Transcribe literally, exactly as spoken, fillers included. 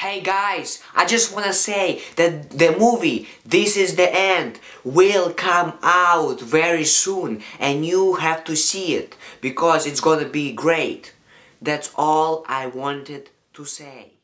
Hey guys, I just wanna say that the movie This Is the End will come out very soon and you have to see it because it's gonna be great. That's all I wanted to say.